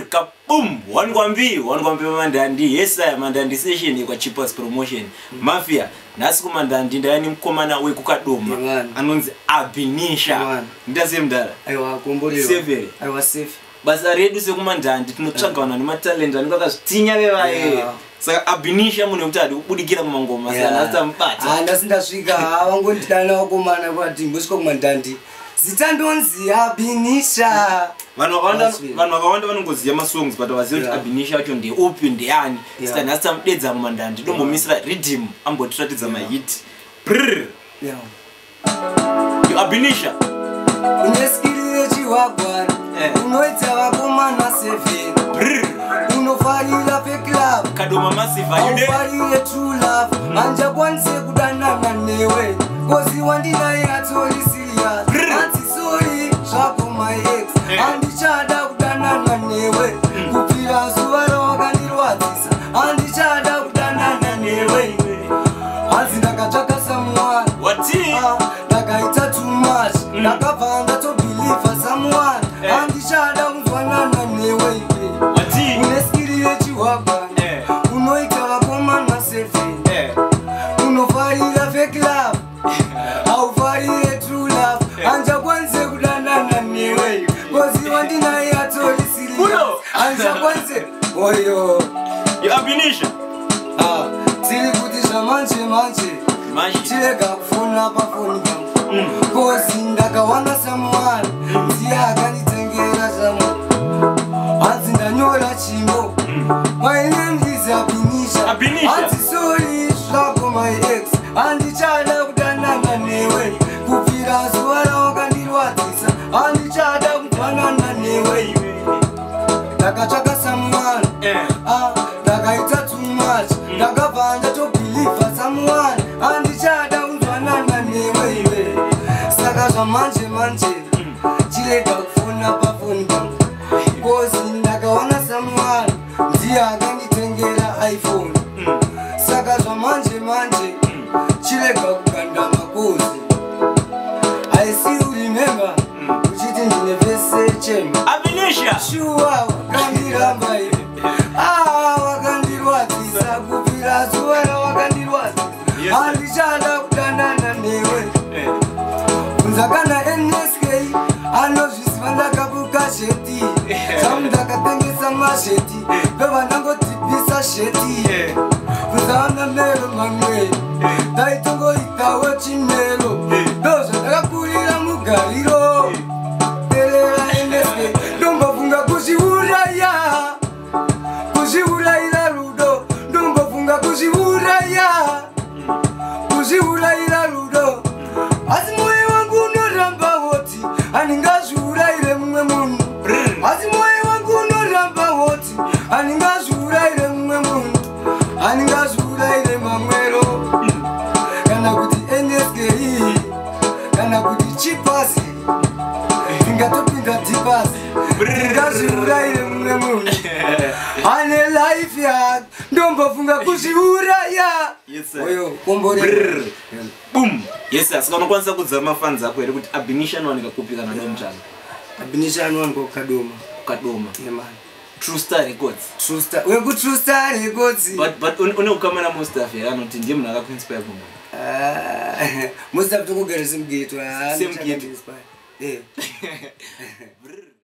Kaboom! One kwambi Mandandi. Yes, I Mandandi Session kwa cheapest promotion. Mafia. Nasiku Mandandi ndani Mukomana weku Kadoma. Anonzi Abinisha. Ndaze mdala. Aiwa kombolewa. Severe. Aiwa safe. Basa redu se kumandandi tinotsvaga wana nematalent anikakazvitinya vevaye. Saka Abinisha munhu wekuti adikubudikira mumangoma saka asamubata. Ndasindasvika vangondidana Mukomana kwati ngosvika kumandandi. Zita ndonzi Abinisha. Vanhu vakawanda vanongoziva masongs but vaziva kuti Abinisha wacho ndeupi ndeani. Saka nhasi tamudedza mumandandi dombomisira rhythm ambotiratidza mahit. Yo Abinisha. Uneskirire chiwagwana. Unoita Vakomana 7. Unofarira fake love. Kadoma massive ayida. Unofarire true love. Anja kwanise kudanana newe. Kozi wandinaye atori serious. Anti sorry, zvako my ex. Andichada kudanana newe. Kupfira zuva rawakandirwadzisa. Andichada kudanana newe. Hanzi ndakatsvaka someone. Wati? Ndakaita too much. Ndakabva ndatobelieve someone. Andichada kuzwanana newe. Wati? Uneskirire chiwagwa. Unoita Vakomana 7. Unofarira fake love. Aufarire true love. Anja kwanise kudanana newe. Kozi wandinaye atori serious. Anja kwanise. Oyo. Yo Abinisha. Tiri kuti zvamanje. Chirega kufona pafoni pangu. Kozi ndakawana someone. Ndiye akanditengera someone. Hanzi ndanyora chimbo. My name is Abinisha. Hanzi sorry, zvako my ex. Andichada kudanana newe. Kupfira zuva rawakandirwadzisa. Andichada kudanana newe. Ndakatsvaka someone. Ndakaita too much. Ndakabva ndatobelieve someone. Andichada kuzwanana newe. Saka zvamanje chirega kufona pafoni pangu. Kozi ndakawana someone. Ndiye akanditengera iPhone. Saka zvamanje chirega kuganda makozi. I still remember uchiti ndine vese chema. Abinisha. Shuwa wakandiramba iwe. Wakandirwadzisa kupfira zuva rawakandirwadzisa. Andichada kudanana newe. Kunzakana NSK anozviziva ndakabuka sheti. Samu ndakatengesa masheti. Beva ndangotipisa sheti. Kunzana mero mamwe. Ndaitongoitawo chimero. Ndozvo ndakakurira mugariro. Terera NSK. Ndombofunga kuzviuraya. Kuzviuraira rudo. Ndombofunga kuzviuraya. Kuzviuraira rudo. Asi moyo wangu unoramba woti handingazviuraire mumwe munhu. Asi moyo wangu unoramba woti handingazviuraire mumwe munhu. Handingazviuraire mamwero. Kana kuti NSK kana kuti chipasi. Ndingatopinda tipasi. Ndingazviuraire mumwe munhu. Ane life yake ndombofunga kuzviuraya. Oyo kombolewa. Boom. Yes, saka unokwanisa kudzama mafans ako here kuti Abinisha anowanika kupi kana ndomutsvaga. Abinisha anowanika kuKadoma. Kadoma. Man. True Star Records. True Star. Weku True Star Records. But une Mukomana Mustafa here anoti ndiye munhu akakuinspire kumba. Mustafa tokugara same gate. Same gate. Yeah.